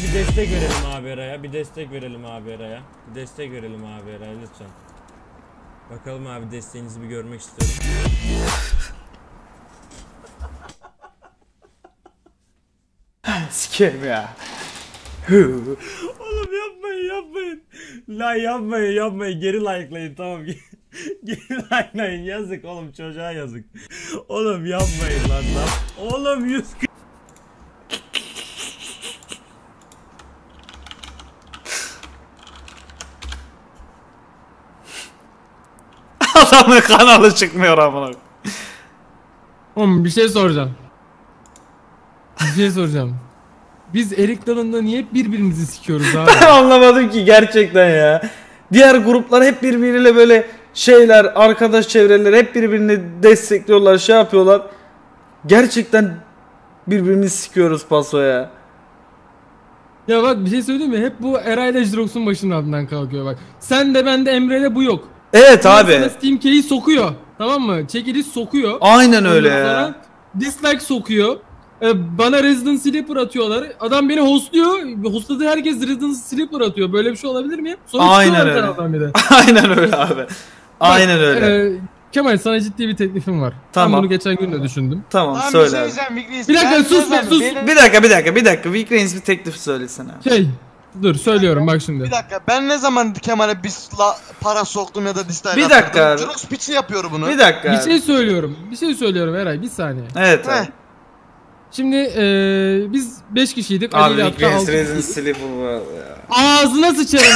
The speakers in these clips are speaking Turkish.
Biz bir destek verelim abi Eray'a. Bir destek verelim abi Eray'a. Bir destek verelim abi Eray'a lütfen. Bakalım abi, desteğinizi bir görmek istiyorum. Sikerim ya. Oğlum yapmayın. Lan yapmayın. Geri likelayın, tamam. Geri likelayın, yazık oğlum, çocuğa yazık. Oğlum yapmayın lan. Oğlum 100. Adamın kanalı çıkmıyor amına. Oğlum bir şey soracağım. Biz Erik Dalı'nda niye hep birbirimizi sikiyoruz abi? Ben anlamadım ki gerçekten ya. Diğer gruplar hep birbiriyle böyle şeyler, arkadaş çevreleri hep birbirini destekliyorlar, şey yapıyorlar. Gerçekten birbirimizi sikiyoruz pasoya. Ya bak bir şey söyleyeyim mi? Hep bu Eray'la Jirox'un başının altından kalkıyor bak. Sen de ben de Emre'yle bu yok. Evet Ondan abi. sonra Steam Key'i sokuyor. Tamam mı? Çekiliş sokuyor. Aynen öyle Ondan ya. sonra dislike sokuyor. Bana Resident Sleeper atıyorlar. Adam beni hostluyor. Hostladığı herkes Resident Sleeper atıyor. Böyle bir şey olabilir mi? Sonra Aynen öyle. kanaldan bir de. Aynen öyle abi. Aynen Bak, öyle. Kemal sana ciddi bir teklifim var. Tamam. Ben bunu geçen gün de düşündüm. Tamam Lan söyle bir şey abi. diyeceğim Vigris. Bir dakika, Ben sus ne be, zaman- sus. benim- Bir dakika. Weak Reigns bir teklif söylesene. Dur söylüyorum bak şimdi. Bir dakika, ben ne zaman Kemal'e bir para soktum ya da dislike Bir dakika attırdım? abi. Jirox piçi yapıyor bunu. Bir dakika. Bir abi. şey söylüyorum Eray, bir saniye. Evet abi. Heh. Şimdi biz 5 kişiydik. Abi Ali ile Weak hatta Reigns 6 Resident kişiydik. Sleeper var ya. Ağzına sıçarım.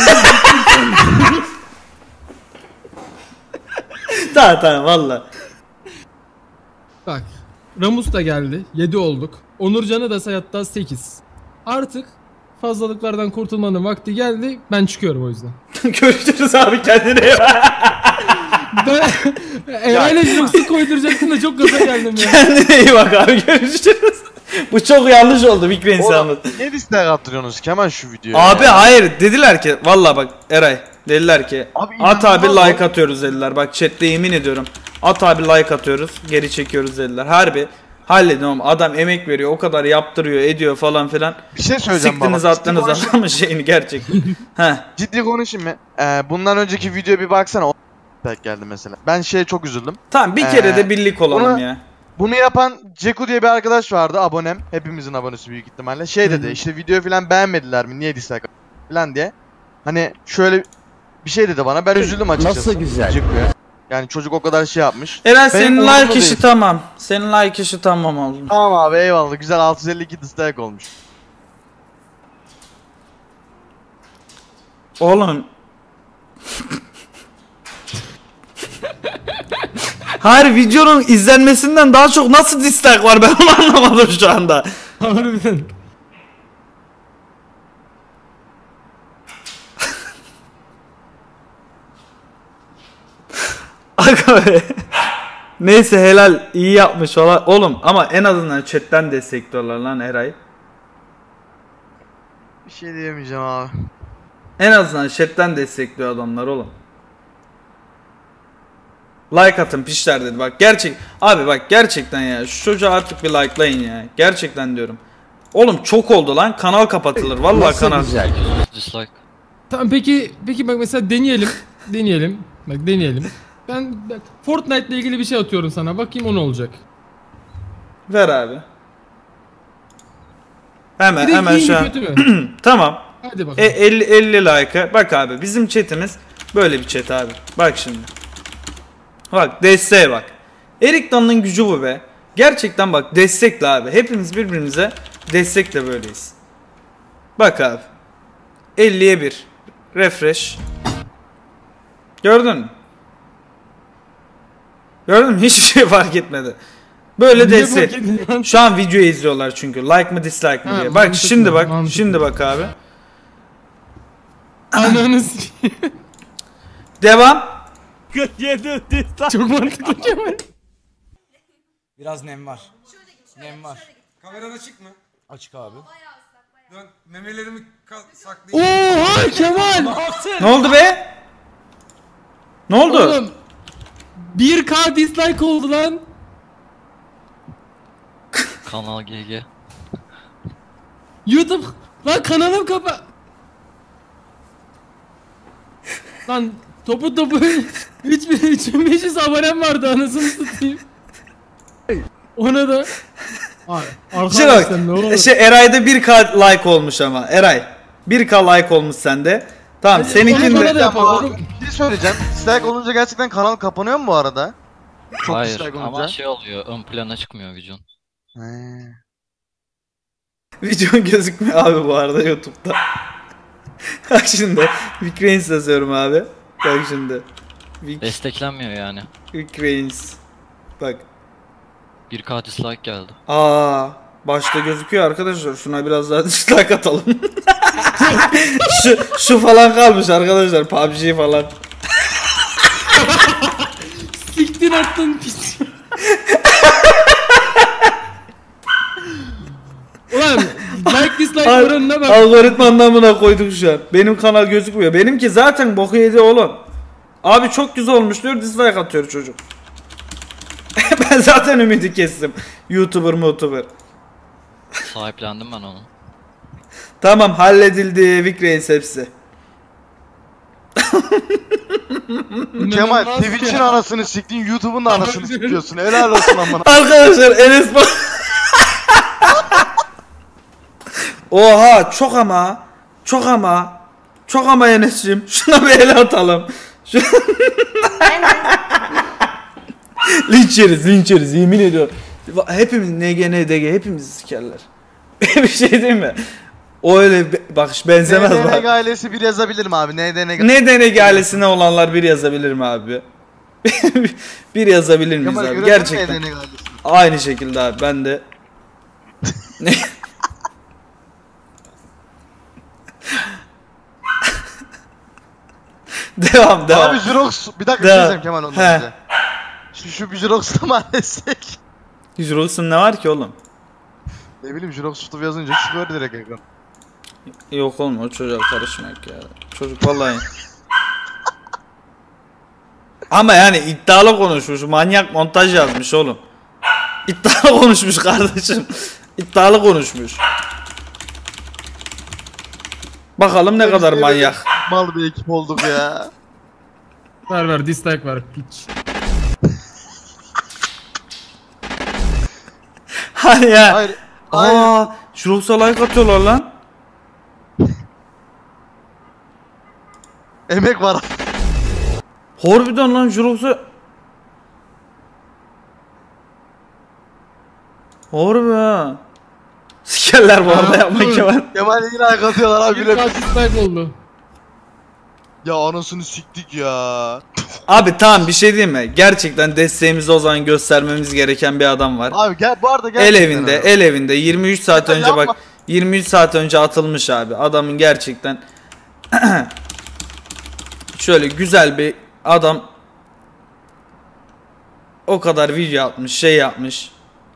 Tamam valla. Bak. Ramus da geldi. 7 olduk. Onurcan'ı da say hatta 8. Artık fazlalıklardan kurtulmanın vakti geldi. Ben çıkıyorum o yüzden. Görüşürüz abi, kendine iyi bak. Ben Eray'la Jirox'u koyduracaktım da çok gaza geldim ya. Kendine iyi bak abi, görüşürüz. Bu çok yanlış oldu Weak Reigns'i Oğlum, anlat. ne dislike attırıyorsunuz Kemal şu videoya? Abi ya? hayır, dediler ki valla bak Eray, dediler ki Abi at abi inanılmaz like lan. atıyoruz dediler. Bak chatte yemin ediyorum. At abi like atıyoruz, geri çekiyoruz dediler. Harbi halledin oğlum, adam emek veriyor, o kadar yaptırıyor ediyor falan filan. Bir şey söyleyeceğim Siktiniz baba. attınız adamın şeyini gerçekten. Heh. Ciddi konuşayım mı? Bundan önceki videoya bir baksana. O dislike geldi mesela. Ben şeye çok üzüldüm. Tamam bir kere de birlik olalım bunu- ya. Bunu yapan Ceku diye bir arkadaş vardı, abonem. Hepimizin abonesi büyük ihtimalle. Şey dedi, işte video falan beğenmediler mi? Niye dislike falan diye. Hani şöyle bir şey dedi bana. Ben üzüldüm açıkçası. Nasıl güzel? Ceku'ya. Yani çocuk o kadar şey yapmış. Eren Benim senin umurumda like işi değil. tamam. Senin like işi tamam oğlum. Tamam abi, eyvallah. Güzel, 652 dislike olmuş. Oğlum. Hayır, videonun izlenmesinden daha çok nasıl dislike var, ben onu anlamadım şu anda. Harbiden. Aga be. Neyse helal, iyi yapmış falan. Oğlum ama en azından chatten destekliyorlar lan Eray. Bir şey diyemeyeceğim abi. En azından chatten destekliyor adamlar oğlum. Like atın pişler dedi bak, gerçek abi, bak gerçekten ya, şu çocuğa artık bir likelayın ya, gerçekten diyorum. Oğlum çok oldu lan, kanal kapatılır vallahi, Nasıl kanal. güzel? Dislike. Tamam peki bak mesela deneyelim. Bak deneyelim. Bak, Fortnite ile ilgili bir şey atıyorum sana. Bakayım o ne olacak. Ver abi. Bir de Hemen iyi şu mi an. kötü mü? Tamam. Hadi bakalım. 50 like'a bak abi, bizim chatimiz böyle bir chat abi. Bak şimdi. Bak desteğe bak. Erik Dalı'nın gücü bu be. Gerçekten bak, destekle abi. Hepimiz birbirimize destekle böyleyiz. Bak abi. 50'ye 1. Refresh. Gördün mü? Gördün mü? Hiçbir şey fark etmedi. Böyle Niye destek. fark etmedi lan? Şu an videoyu izliyorlar çünkü. Like mı dislike mi Ha, diye. Bak mantıklı, şimdi bak. mantıklı. Şimdi bak abi. Ananı sikeyim. Devam. 47 dislike. Çok mantıklı Kemal. Biraz nem var. Nem var. Kameran açık mı? Açık abi. Dön, memelerimi saklayayım. Oha Kemal. Ne oldu be? Ne oldu? Oğlum 1K dislike oldu lan. Kanal GG. YouTube lan kanalım kapa. Lan topu 3500 abonem vardı anasını satayım. Ona da Ay, Şey arkadaşlar ne olur. bak, Eray'da 1K like olmuş ama. Eray 1K like olmuş sende. Tamam Hadi, seninkinde. onu bana da yap. Ama Oğlum. bir şey söyleyeceğim. Dislike olunca gerçekten kanal kapanıyor mu bu arada? Çok Hayır dislike olunca. ama şey oluyor, ön plana çıkmıyor videon. He. Videon gözükmüyor abi bu arada YouTube'da. Bak şimdi Vic Reigns yazıyorum abi. Bak şimdi. Desteklenmiyor yani. Vic Reigns. Bak. 1K dislike geldi. Başta gözüküyor arkadaşlar. Şuna biraz daha dislike atalım. şu falan kalmış arkadaşlar. PUBG falan. Siktir attın pis. Ulan like dislike oranına bak. Algoritma anlamına koyduk şu an. Benim kanal gözükmüyor. Benimki zaten boku yedi oğlum. Abi çok güzel olmuş diyor, dislike atıyor çocuk. Ben zaten ümidi kestim. YouTuber. Sahiplendim ben onu. Tamam halledildi Vic Reigns hepsi. Kemal İnanılmaz Twitch'in ya. anasını siktin, YouTube'un da anasını sikiyorsun. Helal olsun amına. Arkadaşlar Enes Oha çok ama Enes'cim şuna bir el atalım. linç yeriz yemin ediyorum. Hepimiz NGNDG hepimiz sikerler. Bir şey değil mi? O öyle bak benzemez NDNG bak. ailesi bir yazabilir mi abi? NDNG. NGNDG ailesine olanlar bir yazabilir mi abi? Bir yazabilir miyiz Kemal abi? görüyor musun Gerçekten. NDNG ailesini? Aynı şekilde abi ben de. Devam. Abi Jirox bir dakika bir şey Devam. diyeceğim Kemal ondan He. önce. Şu bir Jirox'ta mı halledecek? Jirox'un ne var ki oğlum? Ne bileyim Jirox tutup yazınca çıkıyor direkt ekran. Yok oğlum o çocuğa karışmak ya. Çocuk vallahi. Ama yani iddialı konuşmuş. Manyak montaj yazmış oğlum. İddialı konuşmuş kardeşim. İddialı konuşmuş. Bakalım ne kadar Biz manyak. Mal bir ekip olduk ya. Ver dislike var piç. Hani ya. Hayır. Hayır. Jirox'a like atıyorlar lan. Emek var. Harbiden lan Jirox'a. Harbi ha. Sikerler bu arada yapma Kemal. Kemal yine ayak atıyorlar abi. Bir Bile. dislike oldu. Ya anasını siktik ya. Abi tamam bir şey diyeyim mi? Gerçekten desteğimizi o zaman göstermemiz gereken bir adam var. Abi gel bu arada El gerçekten evinde, öyle. el evinde 23 saat Ya önce yapma. bak 23 saat önce atılmış abi. Adamın gerçekten şöyle güzel bir adam o kadar video atmış, şey yapmış.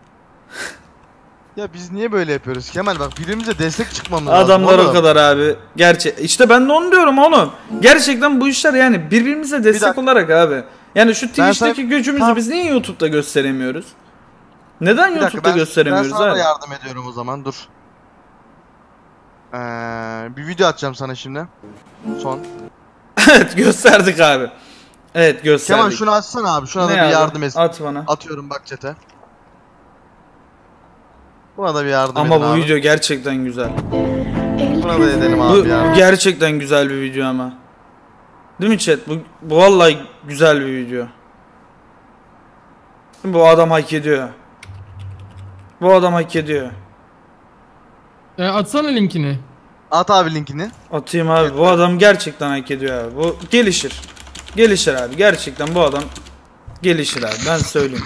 Ya biz niye böyle yapıyoruz Kemal, bak birbirimize destek çıkmamız lazım. Adamlar o oğlum. kadar abi. İşte ben de onu diyorum oğlum. Gerçekten bu işler yani birbirimize destek dakika. olarak abi. Yani şu Twitch'teki sana- gücümüzü Tamam. biz niye YouTube'da gösteremiyoruz? Neden Bir dakika, YouTube'da gösteremiyoruz ben sana da abi? yardım ediyorum o zaman, dur. Bir video atacağım sana şimdi. Son. Evet gösterdik abi. Evet gösterdik. Kemal şunu açsana abi, şuna da Ne bir abi? yardım et. At bana. Atıyorum bak chat'e. Buna da bir yardım Ama edin bu abi. video gerçekten güzel. Buna da edelim Bu abi ya. gerçekten güzel bir video ama. Değil mi chat? Bu vallahi güzel bir video. Bu adam hak ediyor. Bu adam hak ediyor. Atsana linkini. At abi linkini. Atayım abi. Bu adam gerçekten hak ediyor abi. Bu gelişir. Gelişir abi. Gerçekten bu adam gelişir abi. Ben söyleyeyim.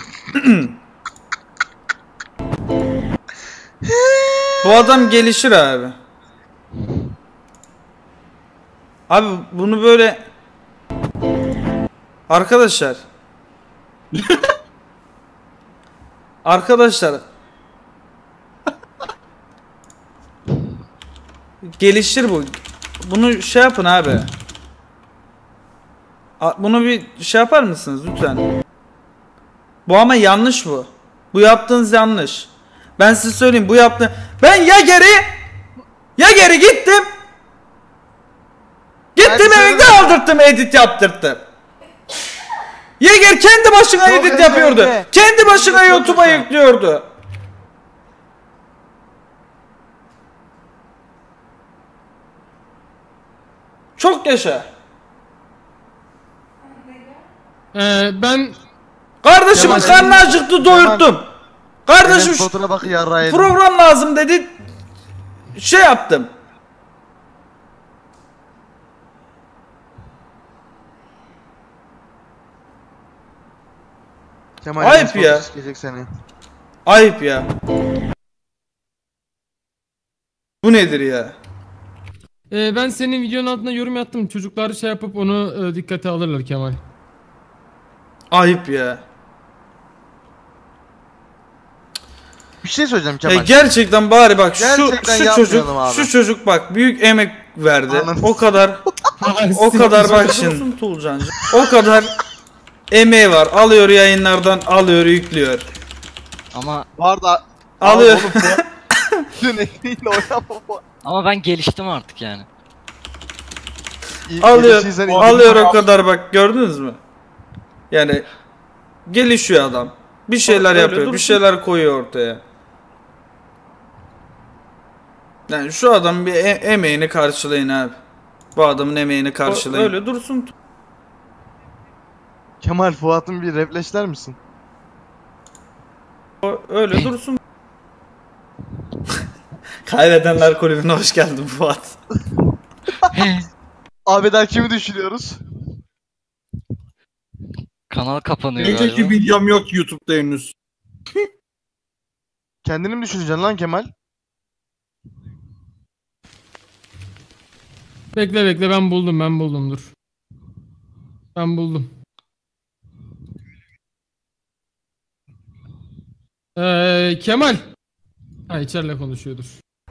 Bu adam gelişir abi. Abi bunu böyle arkadaşlar arkadaşlar gelişir bu. Bunu şey yapın abi. Bunu bir şey yapar mısınız lütfen? Bu ama yanlış bu. Bu yaptığınız yanlış. Ben size söyleyeyim bu yaptığın. Ben ya geri Ya geri gittim. Gittim evinde aldırttım, edit yaptırttım. Yeger kendi başına Çok edit yapıyordu. önemli. Kendi başına Çok YouTube'a önemli. yüklüyordu. Çok yaşa. Ben Kardeşimin Kemal, karnı acıktı, doyurttum. Kardeşim Enes Batur'a bak yarrağı yedim. program lazım dedi. Şey yaptım. Kemal Ayıp Enes Batur ya. sikecek seni. Ayıp ya. Bu nedir ya? ben senin videonun altına yorum yaptım. Çocuklar şey yapıp onu dikkate alırlar Kemal. Ayıp ya. Bir şey söyleyeceğim Kemal. Gerçekten bari bak Gerçekten şu yapmayalım çocuk abi. şu çocuk bak büyük emek verdi. Anladım. O kadar bak şimdi. O kadar emeği var. Alıyor yayınlardan, alıyor, yüklüyor. Ama Var da Alıyor. Dün ekmeğiyle oynama. ama ben geliştim artık yani. Alıyor o kadar bak, gördünüz mü? Yani gelişiyor adam. Bir şeyler Öyle yapıyor, bir dursun. şeyler koyuyor ortaya. Yani şu adam bir emeğini karşılayın abi. Bu adamın emeğini karşılayın. Öyle dursun. Kemal Fuat'ın bir repleşler misin? Öyle dursun. Kaybedenler kulübüne hoş geldin Fuat. Abiden kimi düşünüyoruz? Kanal kapanıyor Önceki galiba. videom yok YouTube'da henüz. Kendini mi düşüneceksin lan Kemal? Bekle ben buldum dur. Ben buldum. Kemal. Ha içerle konuşuyordur.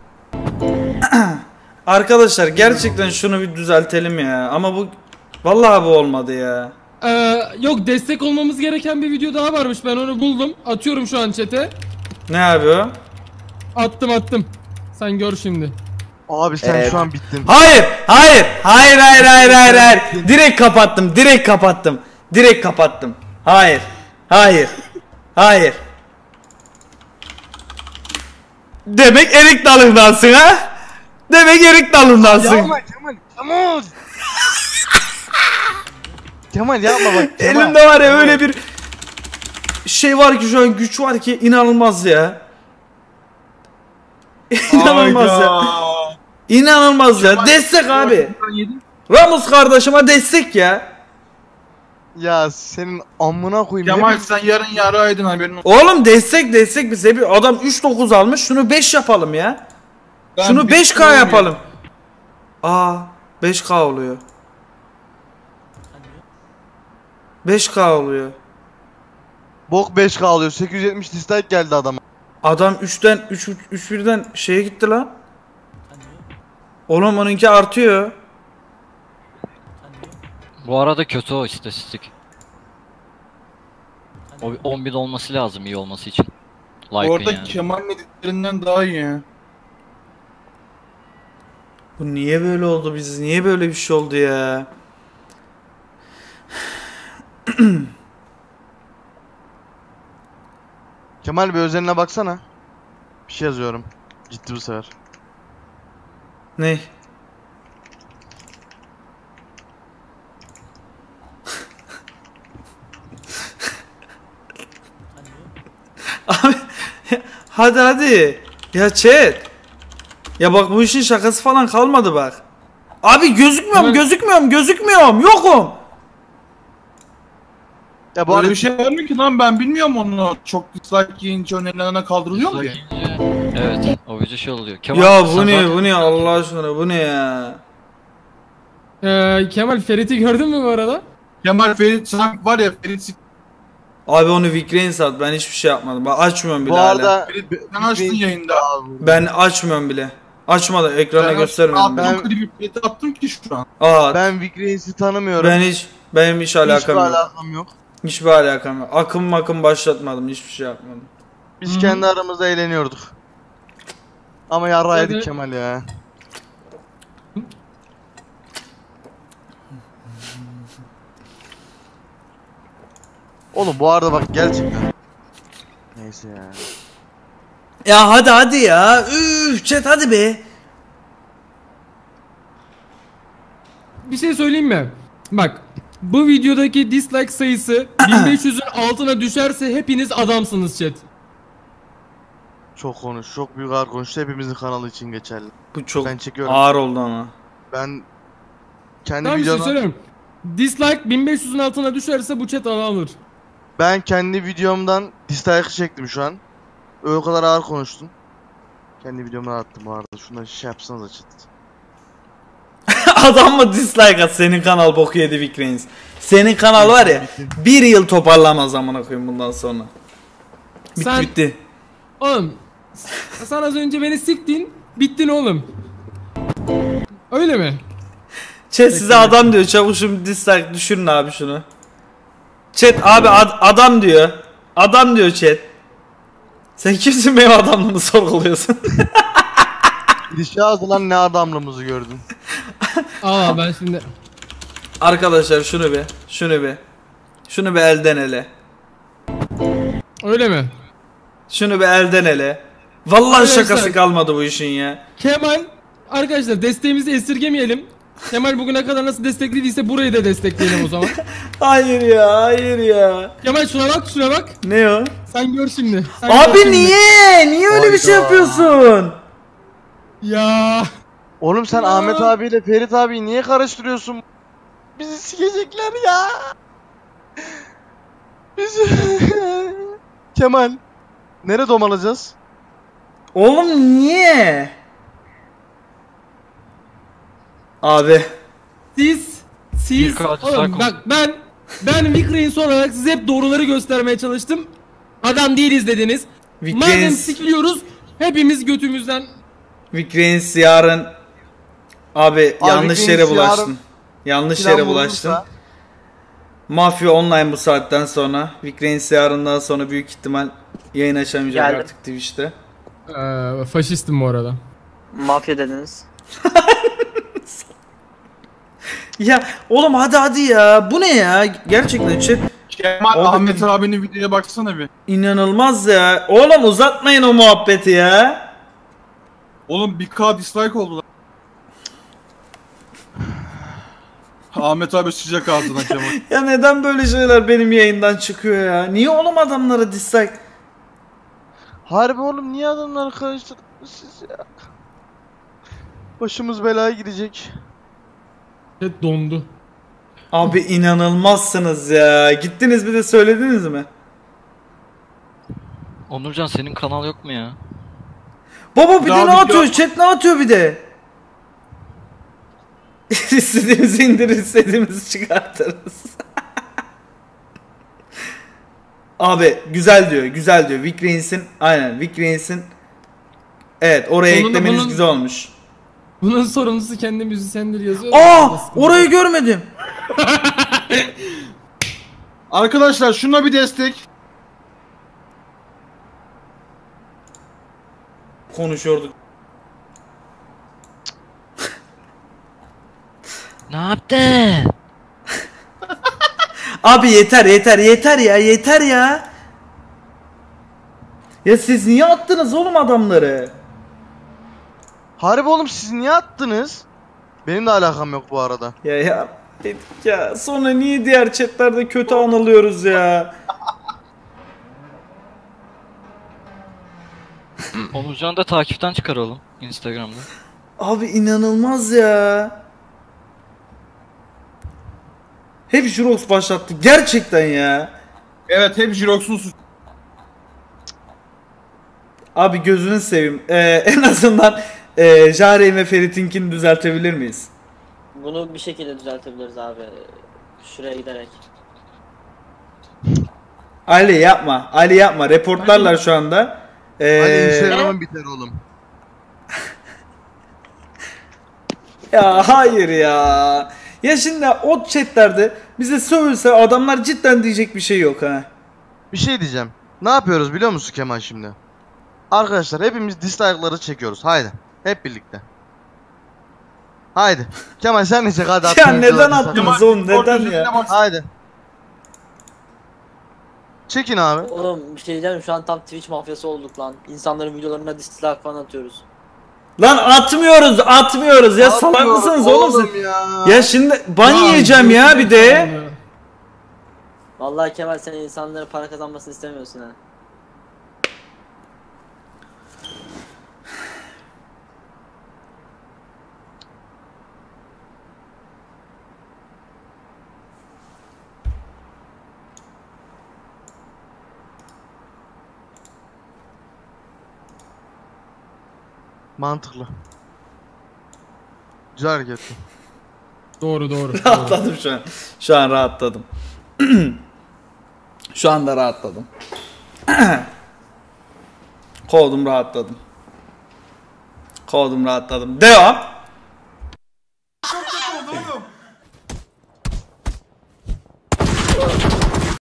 Arkadaşlar gerçekten şunu bir düzeltelim ya. Ama bu vallahi bu olmadı ya. Yok destek olmamız gereken bir video daha varmış. Ben onu buldum. Atıyorum şu an chat'e. Ne abi o? Attım. Sen gör şimdi. Abi sen şu an bittin. Hayır. Direkt kapattım. Hayır. Demek erik dalındansın ha? Kemal. Kemal yapma bak Kemal. Elimde var ya öyle bir şey var ki, şu an güç var ki inanılmaz ya. İnanılmaz ya. Destek abi. Ramus kardeşime destek ya. Ya senin amına koyayım. Kemal Hepimiz- sen yarın yaraydın haberin olsun. Oğlum destek bize bir adam 3.9 almış, şunu 5 yapalım ya. Ben Şunu bir 5K şey yapalım. 5K oluyor. 5K oluyor. Bok 5K alıyor. 870 dislike geldi adama. Adam 3 birden şeye gitti lan. Oğlum onunki artıyor. Bu arada kötü o istatistik. O 10.000 olması lazım iyi olması için. Like'ın Orada yani. Kemal'in editlerinden daha iyi ya. Bu niye böyle oldu biz? Niye böyle bir şey oldu ya? Kemal bir özeline baksana. Bir şey yazıyorum. Ciddi bu sefer. Ne? Abi hadi. Ya chat. Ya bak bu işin şakası falan kalmadı bak. Abi gözükmüyorum. Yokum. Ya bu Böyle arada bir şey var mı ki lan, ben bilmiyorum onu. Çok dislike yiyince önerilerine kaldırılıyor mu diye. Evet, o video şey oluyor. Kemal, Ya sen bu ne? zaten- Bu ne Allah aşkına? Bu ne ya? Kemal Ferit'i gördün mü bu arada? Kemal Ferit sen var ya Ferit Abi onu Vikrain sat. Ben hiçbir şey yapmadım. Ben açmıyorum bile bu hala. arada sen açtın yayında. Ben açmıyorum bile. Açmadı. Ekrana göstermedim. Ben Ben, klibi Ferit'e attım ki şu an. ben, Vic Reis'i tanımıyorum. benim hiç alakam Hiçbir yok. alakam yok. Hiçbir alakam yok. Akım başlatmadım. Hiçbir şey yapmadım. Biz kendi aramızda eğleniyorduk. Ama yarrağı yedik Evet. Kemal ya. Oğlum bu arada bak gerçekten. Neyse ya. Ya hadi ya. Üf chat hadi be. Bir şey söyleyeyim mi? Bak bu videodaki dislike sayısı 1500'ün altına düşerse hepiniz adamsınız chat. Çok konuş, çok büyük ağır konuştu. Hepimizin kanalı için geçerli. Bu çok Ben çekiyorum. ağır oldu ama. Ben kendi Tamam bir şey videoma söylüyorum. Dislike 1500'ün altına düşerse bu chat alır. ben kendi videomdan dislike çektim şu an. O kadar ağır konuştun. Kendi videomdan attım bu arada. Şundan şey yapsanız chat. Adam mı dislike at, senin kanal boku yedi Vikrens. Senin kanal var ya 1 yıl toparlamaz amına koyayım bundan sonra. Bitti Sen- bitti. Oğlum sen az önce beni siktin, bittin oğlum. Öyle mi? Chat size adam diyor, çavuşum dislike düşürün abi şunu. Chat abi adam diyor. Adam diyor chat. Sen kimsin benim adamlığımı sorguluyorsun? Girişe ağzı lan ne adamlığımızı gördün. Aa ben şimdi Arkadaşlar şunu bir. Şunu bir elden ele. öyle mi? Şunu bir elden ele. Vallahi Arkadaşlar- şakası kalmadı bu işin ya. Kemal arkadaşlar desteğimizi esirgemeyelim. Kemal bugüne kadar nasıl desteklediyse burayı da destekleyelim o zaman. Hayır ya. Kemal şuna bak. Ne o? Sen gör şimdi. Sen gör Abi şimdi. niye? Niye öyle bir şey Hayda. yapıyorsun? Ya. Oğlum sen Ahmet abiyle Ferit abiyi niye karıştırıyorsun? Bizi sikecekler ya. Bizi... Kemal. Nereye domalacağız? Oğlum niye? Abi. Siz Bir kaç oğlum saat bak ben Vikrens olarak size hep doğruları göstermeye çalıştım. Adam değiliz dediniz. Madem Vikrens, sikiliyoruz hepimiz götümüzden. Vikrens yarın abi yanlış Vikrens yere yarın bulaştın. Yanlış Plan yere bulaştın. vurulursa- Mafya online bu saatten sonra. Vikrens yarından sonra büyük ihtimal yayın açamayacak Geldim. artık Twitch'te. Faşistim bu arada. Mafya dediniz. Ya oğlum hadi ya. Bu ne ya? Gerçekten chat Kemal Orada Ahmet bir- abinin videoya baksana bir. inanılmaz ya. Oğlum uzatmayın o muhabbeti ya. Oğlum 1K dislike oldu lan. Ahmet abi sıcak ağzına Kemal. Ya neden böyle şeyler benim yayından çıkıyor ya? Niye oğlum adamlara dislike? Harbi oğlum niye adamları karıştırdınız siz ya? Başımız belaya girecek. Chat dondu. Abi inanılmazsınız ya. Gittiniz bir de söylediniz mi? Onurcan senin kanal yok mu ya? Baba bir Daha de ne video- atıyor? Chat ne atıyor bir de? İstediğimizi indirir, istediğimizi çıkartırız. Abi güzel diyor. Vikrens'in aynen Vikrens'in evet oraya Sonunda eklemeniz bunun- güzel olmuş. Bunun sorumlusu kendi müzisyendir yazıyor. Orayı görmedim. Arkadaşlar şuna bir destek. Konuşuyorduk. Ne yaptın? Abi yeter ya. Ya siz niye attınız oğlum adamları? Harbi oğlum siz niye attınız? Benim de alakam yok bu arada. Ya dedik ya sonra niye diğer chatlerde kötü anılıyoruz ya? Onurcan'ı da takipten çıkaralım Instagram'da. Abi inanılmaz ya. Hep Jurox başlattı gerçekten ya. Evet hep Jirox'un suçu. Abi gözünü seveyim. En azından Jahreyn ve Ferit'inkini düzeltebilir miyiz? Bunu bir şekilde düzeltebiliriz abi. Şuraya giderek. Ali yapma. Reportlarlar şu anda. Hani Instagram'ın biter oğlum. Ya hayır ya. Ya şimdi o chatlerde bize sövülse adamlar cidden diyecek bir şey yok ha. Bir şey diyeceğim. Ne yapıyoruz biliyor musun Kemal şimdi? Arkadaşlar hepimiz dislike'ları çekiyoruz. Haydi. Hep birlikte. Haydi. Kemal sen de çek hadi. Ya attığın neden videoları attınız dislike. oğlum neden ya? Haydi. Çekin abi. Oğlum bir şey diyeceğim, şu an tam Twitch mafyası olduk lan. İnsanların videolarına dislike falan atıyoruz. Lan atmıyoruz ya, salak mısınız oğlum siz? Ya şimdi ban yiyeceğim ya bir de. Vallahi Kemal, sen insanların para kazanmasını istemiyorsun ha. Mantıklı. Güzel hareketti. Doğru doğru. Rahatladım şu an. Şu an rahatladım. Şu anda rahatladım. Kovdum, rahatladım. Kovdum, rahatladım. Devam. Çok kötü oldu oğlum.